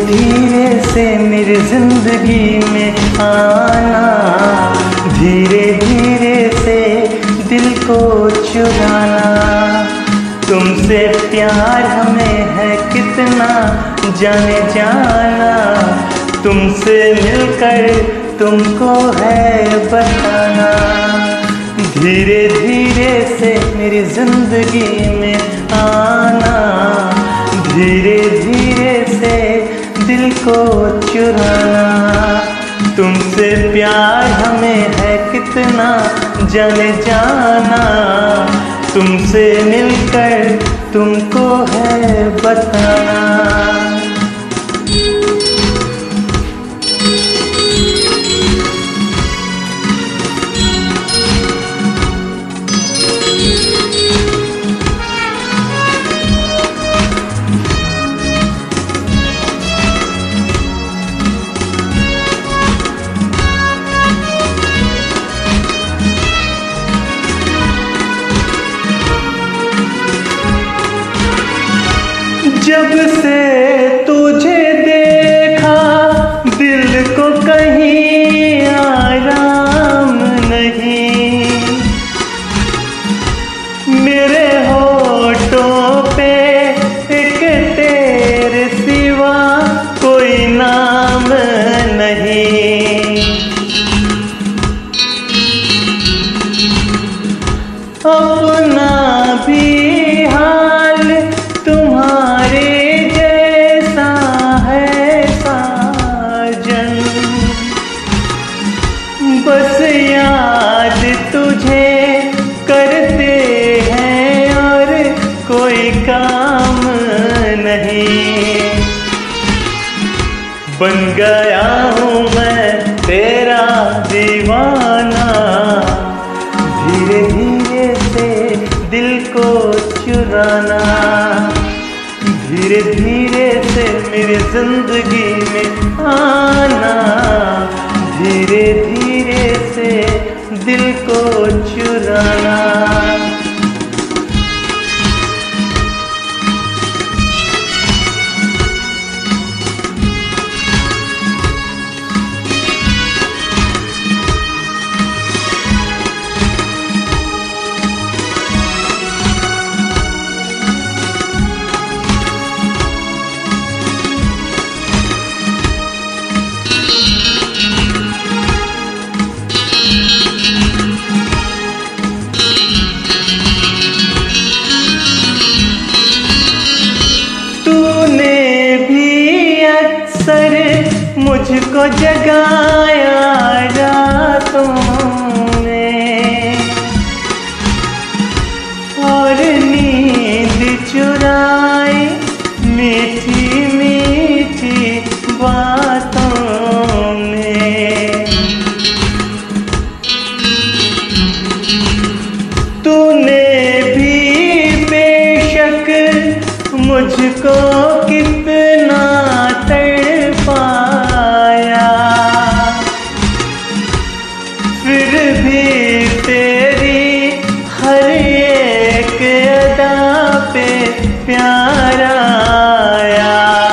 धीरे से मेरी जिंदगी में आना, धीरे धीरे से दिल को चुराना। तुमसे प्यार हमें है कितना जाने जाना, तुमसे मिलकर तुमको है बताना। धीरे धीरे से मेरी जिंदगी में आना, धीरे धीरे से दिल को चुराना। तुमसे प्यार हमें है कितना जाने जाना, तुमसे मिलकर तुमको है बताना। जब से तुझे देखा दिल को कहीं आराम नहीं, मेरे होठों पे एक तेरे सिवा कोई नाम नहीं। अपना भी हाल तुम्हारे जैसा है साजन, बस याद तुझे करते हैं और कोई काम नहीं। बन गया हूँ मैं तेरा दीवाना, धीरे धीरे से दिल को चुराना। धीरे धीरे से मेरी जिंदगी में आना, धीरे धीरे से दिल को चुराना। मुझको जगाया रातों में और नींद चुराई मीठी मीठी बातों में। तूने भी बेशक मुझको कितना तड़पाया, फिर भी तेरी हर एक अदा पे प्यार आया।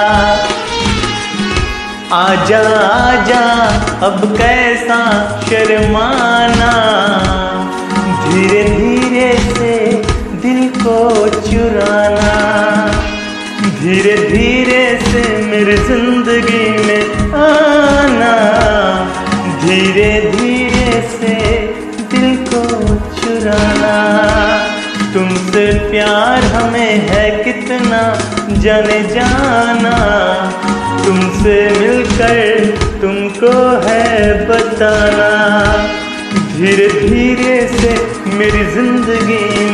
आजा आजा अब कैसा शर्माना, धीरे धीरे से दिल को चुराना। धीरे धीरे से मेरी जिंदगी में आना, धीरे धीरे से दिल को चुराना। तुमसे प्यार हमें है कितना जाने जाना, तुमसे मिलकर तुमको है बताना। धीरे धीरे से मेरी जिंदगी